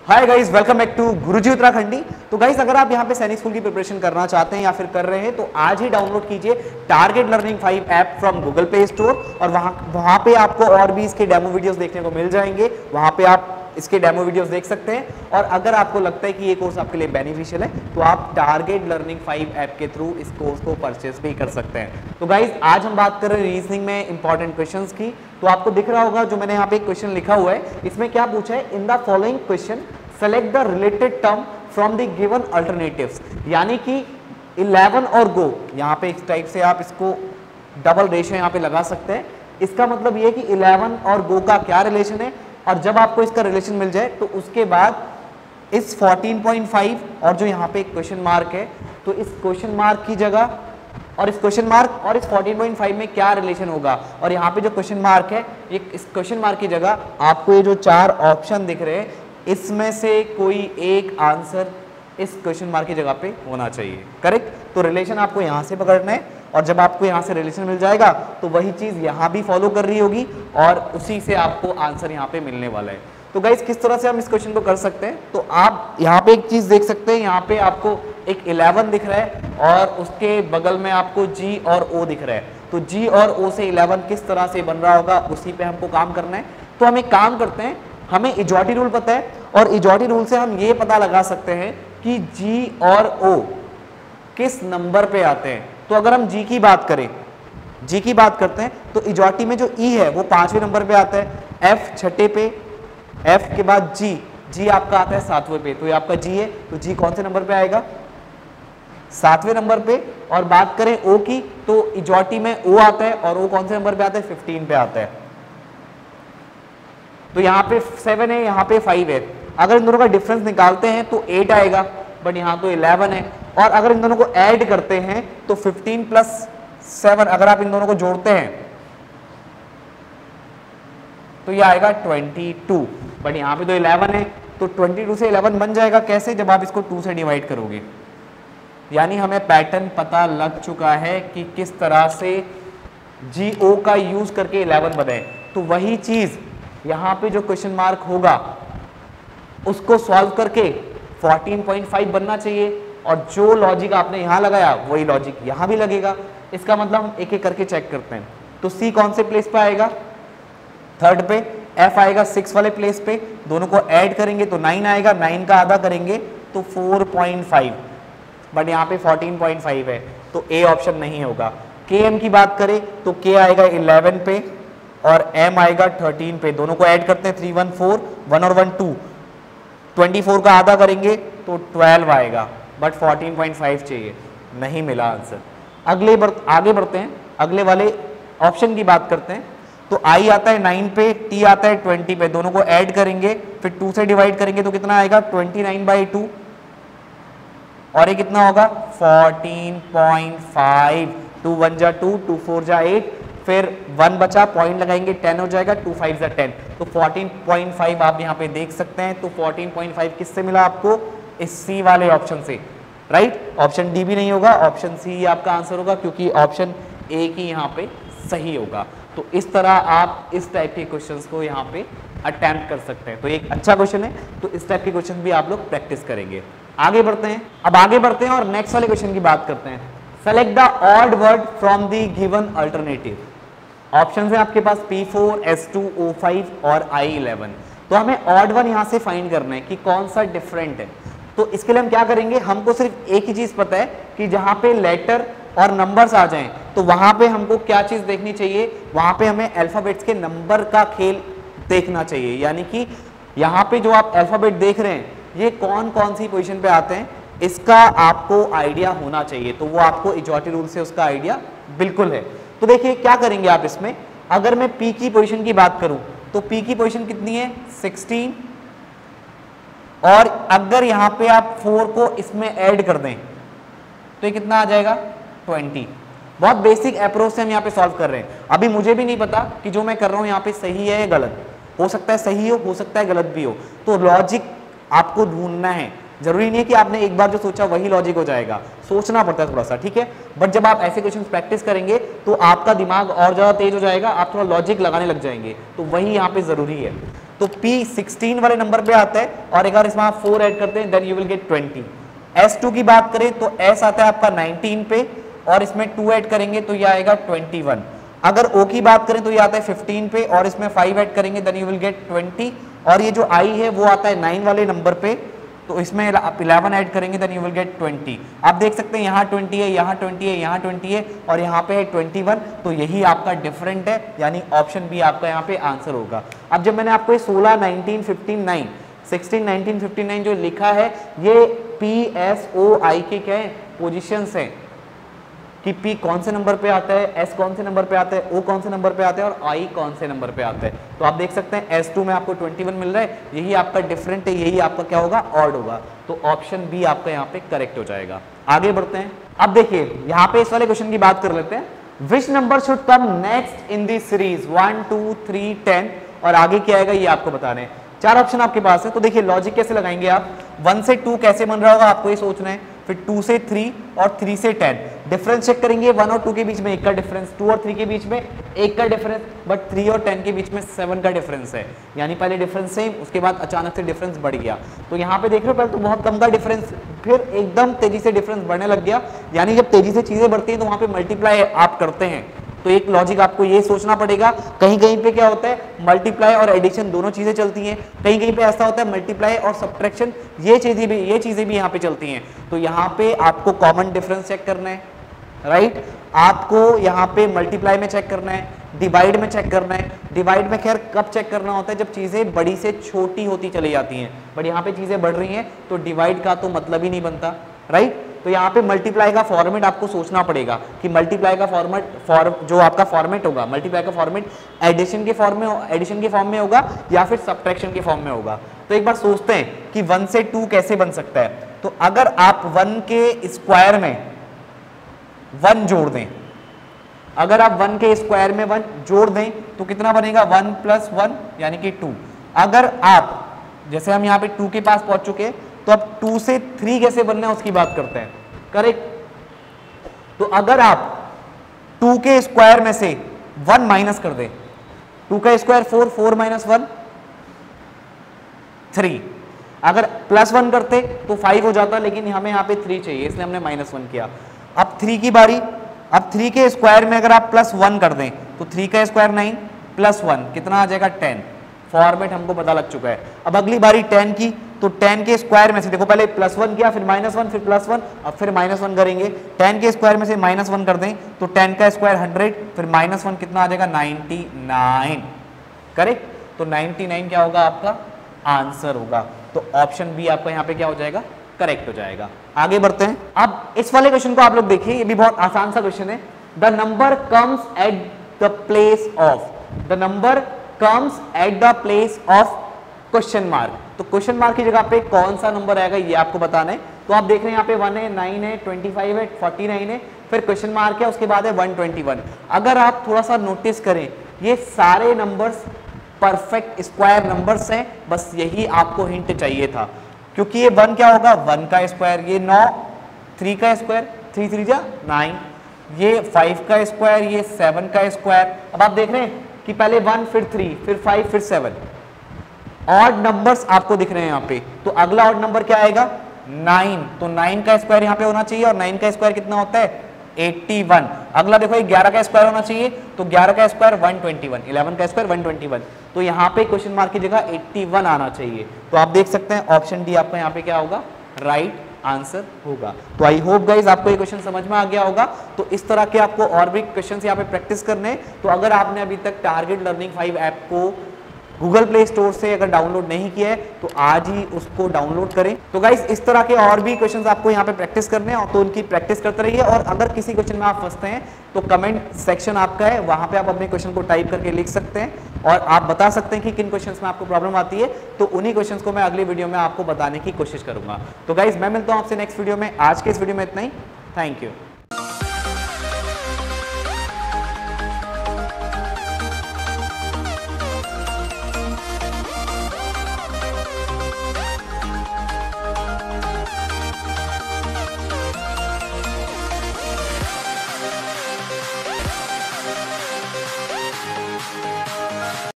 Hi guys, welcome back to Guruji Uttarakhandi. तो guys, अगर आप यहाँ पे सैनिक स्कूल की प्रिपरेशन करना चाहते हैं या फिर कर रहे हैं तो आज ही डाउनलोड कीजिए target learning 5 app from Google Play Store. और वहाँ पे आपको और भी इसके डेमो वीडियोस देखने को मिल जाएंगे। वहाँ पे आप इसके डेमो वीडियोस देख सकते हैं। और अगर आपको लगता है कि ये कोर्स आपके लिए बेनिफिशियल है तो आप टारगेट लर्निंग 5 ऐप के थ्रू इस कोर्स को परचेस भी कर सकते हैं। तो गाइस, आज हम बात कर रहे हैं रीजनिंग में इंपॉर्टेंट क्वेश्चंस की। तो आपको दिख रहा होगा जो मैंने यहाँ पे एक क्वेश्चन लिखा हुआ है, इसमें क्या पूछा है, in the following question select the related term from the given alternatives. यानी कि 11 और गो, यहाँ पे इस टाइप से आप इसको डबल रेशियो यहाँ पे लगा सकते हैं। इसका मतलब ये कि 11 और गो का क्या रिलेशन है, और जब आपको इसका रिलेशन मिल जाए तो उसके बाद इस 14.5 और जो यहाँ पे एक क्वेश्चन मार्क है, तो इस क्वेश्चन मार्क की जगह और इस क्वेश्चन मार्क और इस 14.5 में क्या रिलेशन होगा, और यहाँ पे जो क्वेश्चन मार्क है, ये इस क्वेश्चन मार्क की जगह आपको ये जो 4 ऑप्शन दिख रहे हैं इसमें से कोई एक आंसर इस क्वेश्चन मार्क की जगह पे होना चाहिए। करेक्ट? तो रिलेशन आपको यहाँ से पकड़ना है, और जब आपको यहाँ से रिलेशन मिल जाएगा तो वही चीज यहाँ भी फॉलो कर रही होगी और उसी से आपको आंसर यहाँ पे मिलने वाला है। तो गाइस, किस तरह से हम इस क्वेश्चन को कर सकते हैं, तो आप यहाँ पे एक चीज देख सकते हैं, यहाँ पे आपको एक 11 दिख रहा है और उसके बगल में आपको G और O दिख रहा है। तो G और O से 11 किस तरह से बन रहा होगा, उसी पे हमको काम करना है। तो हम एक काम करते हैं, हमें इजॉटी रूल पता है और इजॉटी रूल से हम ये पता लगा सकते हैं कि G और O किस नंबर पे आते हैं। तो अगर हम G की बात करें, G की बात करते हैं, तो इजॉटी में जो E है वो 5वें नंबर पे आता है, F छठे पे, F के बाद G आपका आता है 7वें पे। तो ये आपका G है, तो G कौन से नंबर पे आएगा, 7वें नंबर पे। और बात करें O की, तो इजॉटी में O आता है और O कौन से नंबर पे आता है, 15 पे आता है। तो यहाँ पे 7 है, यहाँ पे 5 है। अगर इन दोनों का डिफरेंस निकालते हैं तो 8 आएगा, बट यहाँ तो 11 है। और अगर इन दोनों को ऐड करते हैं तो 15 प्लस 7, अगर आप इन दोनों को जोड़ते हैं तो ये आएगा 22, बट यहाँ पे तो 11 है। तो 22 से 11 बन जाएगा कैसे, जब आप इसको 2 से डिवाइड करोगे। यानी हमें पैटर्न पता लग चुका है कि किस तरह से GO का यूज करके 11 बने। तो वही चीज यहाँ पे जो क्वेश्चन मार्क होगा उसको सॉल्व करके 14.5 बनना चाहिए, और जो लॉजिक आपने यहाँ लगाया वही लॉजिक यहाँ भी लगेगा। इसका मतलब हम एक एक करके चेक करते हैं। तो C कौन से प्लेस पे आएगा, 3rd पे। F आएगा 6 वाले प्लेस पे। दोनों को ऐड करेंगे तो 9 आएगा, 9 का आधा करेंगे तो 4.5, बट यहाँ पे 14.5 है, तो A ऑप्शन नहीं होगा। KM की बात करें तो K आएगा 11 पे और M आएगा 13 पे। दोनों को ऐड करते हैं, 3 1 4, 1 और 1 2, 24 का आधा करेंगे तो 12 आएगा, बट 14.5 चाहिए, नहीं मिला आंसर। आगे बढ़ते हैं, अगले वाले ऑप्शन की बात करते हैं। तो I आता है 9 पे, T आता है 20 पे। दोनों को ऐड करेंगे, फिर 2 से डिवाइड करेंगे तो कितना आएगा, 29/2, और ये कितना होगा 14.5। 2 1 जा 2, 2 4 जा 8, फिर 1 बचा, पॉइंट लगाएंगे, 10 हो जाएगा, 2 5 जा 10। तो 14.5 आप यहाँ पे देख सकते हैं। तो 14.5 किससे मिला आपको, इस C वाले ऑप्शन से, राइट। ऑप्शन डी भी नहीं होगा, ऑप्शन सी ही आपका आंसर होगा, क्योंकि ऑप्शन ए की यहाँ पे सही होगा। तो इस तरह आप इस टाइप के क्वेश्चंस को यहाँ पे अटेम्प्ट कर सकते हैं। तो एक अच्छा क्वेश्चन है, तो इस टाइप के क्वेश्चन भी आप लोग प्रैक्टिस करेंगे। आगे बढ़ते हैं, अब आगे बढ़ते हैं और नेक्स्ट वाले क्वेश्चन की बात करते हैं। Select the odd word from the given alternative. Option है आपके पास P4, S2, O5 और I11। तो हमें ऑड वन यहाँ से फाइंड करना है कि कौन सा डिफरेंट है। तो इसके लिए हम क्या करेंगे, हमको सिर्फ एक ही चीज पता है कि जहां पे लेटर और नंबर्स आ जाएं तो वहां पे हमको क्या चीज देखनी चाहिए, वहां पे हमें अल्फाबेट्स के नंबर का खेल देखना चाहिए। यानी कि यहाँ पे जो आप अल्फाबेट देख रहे हैं ये कौन कौन सी पोजीशन पे आते हैं, इसका आपको आइडिया होना चाहिए। तो वो आपको इजॉटी रूल से उसका आइडिया बिल्कुल है। तो देखिए क्या करेंगे आप इसमें, अगर मैं P की पोजीशन की बात करूं तो P की पोजीशन कितनी है, 16, और अगर यहां पे आप 4 को इसमें ऐड कर दें तो ये कितना आ जाएगा, 20। बहुत बेसिक अप्रोच से हम यहाँ पे सॉल्व कर रहे हैं। अभी मुझे भी नहीं पता कि जो मैं कर रहा हूं यहाँ पे सही है या गलत, हो सकता है सही हो सकता है गलत भी हो। तो लॉजिक आपको ढूंढना है, जरूरी नहीं है कि आपने एक बार जो सोचा वही लॉजिक हो जाएगा, सोचना पड़ता है थोड़ा सा, ठीक है। बट जब आप ऐसे क्वेश्चन प्रैक्टिस करेंगे तो आपका दिमाग और ज्यादा तेज हो जाएगा, आप थोड़ा लॉजिक लगाने लग जाएंगे, तो वही यहाँ पे जरूरी है। तो तो P 16 वाले नंबर पे आता है, और अगर इसमें आप 4 ऐड करते हैं then you will get 20। S2 की बात करें तो S आता है आपका 19 पे, और इसमें 2 ऐड करेंगे तो ये आएगा 21। अगर O की बात करें तो ये आता है 15 पे, और इसमें 5 ऐड करेंगे देन यू विल गेट 20। और ये जो I है वो आता है 9 वाले नंबर पे, तो इसमें आप 11 ऐड करेंगे देन यू विल गेट 20। आप देख सकते हैं यहाँ 20 है, यहाँ 20 है, यहाँ 20 है, और यहाँ पे है 21, तो यही आपका डिफरेंट है, यानी ऑप्शन बी आपका यहाँ पे आंसर होगा। अब जब मैंने आपको 16, 19, 15, 9, 16, 19, 59 जो लिखा है, ये PSOI के क्या है, पोजिशंस हैं कि P कौन से नंबर पे आता है, S कौन से नंबर पे आता है, O कौन से नंबर पे आता है, और I कौन से नंबर पे आता है। तो आप देख सकते हैं S2 में आपको 21 मिल रहा है, यही आपका डिफरेंट है, यही आपका क्या होगा, ऑड होगा। तो ऑप्शन बी आपका यहाँ पे करेक्ट हो जाएगा। आगे बढ़ते हैं। अब देखिए यहाँ पे इस वाले क्वेश्चन की बात कर लेते हैं। Which number should come next in the series 1, 2, 3, 10, और आगे क्या आएगा ये आपको बताना है। 4 ऑप्शन आपके पास है, तो देखिए लॉजिक कैसे लगाएंगे आप। 1 से 2 कैसे बन रहा होगा आपको ये सोचना है, फिर 2 से 3 और 3 से 10 डिफरेंस चेक करेंगे। 1 और 2 के बीच में 1 का डिफरेंस, 2 और 3 के बीच में 1 का डिफरेंस, बट 3 और 10 के बीच में 7 का डिफरेंस है, यानी पहले डिफरेंस सेम, उसके बाद अचानक से डिफरेंस बढ़ गया। तो यहाँ पे देख रहे हो पहले तो बहुत कम का डिफरेंस, फिर एकदम तेजी से डिफरेंस बढ़ने लग गया, यानी जब तेजी से चीजें बढ़ती हैं तो वहां पे मल्टीप्लाई आप करते हैं। तो एक लॉजिक आपको ये सोचना पड़ेगा, कहीं कहीं पे क्या होता है मल्टीप्लाई और एडिशन दोनों चीजें चलती हैं, कहीं कहीं पे ऐसा होता है मल्टीप्लाई और सब्ट्रैक्शन ये चीजें भी यहाँ पे चलती हैं। तो यहाँ पे आपको कॉमन डिफरेंस चेक करना है, राइट। आपको यहाँ पे मल्टीप्लाई में चेक करना है, डिवाइड में चेक करना है। डिवाइड में खैर कब चेक करना होता है, जब चीजें बड़ी से छोटी होती चली जाती हैं, बट यहाँ पे चीजें बढ़ रही हैं तो डिवाइड का तो मतलब ही नहीं बनता, राइट। तो यहाँ पे मल्टीप्लाई का फॉर्मेट आपको सोचना पड़ेगा कि मल्टीप्लाई का जो आपका फॉर्मेट होगा, मल्टीप्लाई का फॉर्मेट एडिशन के फॉर्म में होगा या फिर सब्ट्रैक्शन के फॉर्म में होगा। तो एक बार सोचते हैं कि 1 से 2 कैसे बन सकता है। तो अगर आप 1 के स्क्वायर में 1 जोड़ दें, अगर आप 1 के स्क्वायर में 1 जोड़ दें तो कितना बनेगा, 1 + 1 यानी कि 2। अगर आप जैसे हम यहाँ पे 2 के पास पहुंच चुके हैं, तो अब 2 से 3 कैसे बनना है उसकी बात करते हैं, करेक्ट। तो अगर आप 2 के स्क्वायर में से 1 माइनस कर दें, 2 का स्क्वायर 4, 4 - 1 3, अगर +1 करते तो 5 हो जाता, लेकिन हमें यहाँ पे 3 चाहिए इसलिए हमने -1 किया। अब 3 की बारी, अब 3 के स्क्वायर में अगर आप +1 कर दें तो 3 का स्क्वायर 9 + 1 कितना आ जाएगा, 10। फॉर्मेट हमको पता लग चुका है। अब अगली बारी 10 की, तो 10 के स्क्वायर में से देखो पहले +1 किया, फिर -1, फिर +1, अब फिर -1 करेंगे। 10 के स्क्वायर में से -1 कर दें तो 10 का स्क्वायर 100, फिर -1 कितना आ जाएगा, 99, करेक्ट। तो 99 क्या होगा, आपका आंसर होगा। तो ऑप्शन बी आपका यहाँ पे क्या हो जाएगा, करेक्ट हो जाएगा। आगे बढ़ते हैं। अब इस वाले क्वेश्चन को आप लोग देखिए, ये भी बहुत आसान सा क्वेश्चन है। The number comes at the place of, the number comes at the place of question mark. तो क्वेश्चन मार्क की जगह पे कौन सा नंबर आएगा ये आपको बताना है। तो आप देख रहे हैं यहाँ पे 1 है, 9 है, 25 है, 49 है, फिर क्वेश्चन मार्क है, उसके बाद है 121। अगर आप थोड़ा सा नोटिस करें, ये सारे नंबर्स परफेक्ट स्क्वायर नंबर्स हैं, बस यही आपको हिंट चाहिए था, क्योंकि ये 1 क्या होगा, 1 का स्क्वायर, ये 9, 3 का स्क्वायर, 3 3 जा 9, ये 5 का स्क्वायर, ये 7 का स्क्वायर। अब आप देख रहे हैं कि पहले 1, फिर 3, फिर 5, फिर 7 ऑड नंबर्स आपको दिख रहे हैं यहाँ पे। तो अगला ऑड नंबर क्या आएगा, 9, तो 9 का स्क्वायर यहाँ पे होना चाहिए, और 9 का स्क्वायर कितना होता है, 81। अगला देखो 11 का स्क्वायर होना चाहिए, तो 11 का स्क्वायर 121, 11 का स्क्वायर 121। तो यहाँ पे क्वेश्चन मार्क की जगह 81 आना चाहिए। तो आप देख सकते हैं ऑप्शन डी आपका यहाँ पे क्या होगा, राइट आंसर होगा। तो आई होप गाइज आपको ये क्वेश्चन समझ में आ गया होगा। तो इस तरह के आपको और भी क्वेश्चन यहाँ पे प्रैक्टिस करने हैं। तो अगर आपने अभी तक टारगेट लर्निंग 5 ऐप को गूगल प्ले स्टोर से अगर डाउनलोड नहीं किया है तो आज ही उसको डाउनलोड करें। तो गाइस इस तरह के और भी क्वेश्चंस आपको यहाँ पे प्रैक्टिस करने हैं, तो उनकी प्रैक्टिस करते रहिए। और अगर किसी क्वेश्चन में आप फंसते हैं तो कमेंट सेक्शन आपका है, वहां पे आप अपने क्वेश्चन को टाइप करके लिख सकते हैं और आप बता सकते हैं कि किन क्वेश्चंस में आपको प्रॉब्लम आती है। तो उन्हीं क्वेश्चंस को मैं अगली वीडियो में आपको बताने की कोशिश करूंगा। तो गाइस मैं मिलता हूं आपसे नेक्स्ट वीडियो में। आज के इस वीडियो में इतना ही। Thank you.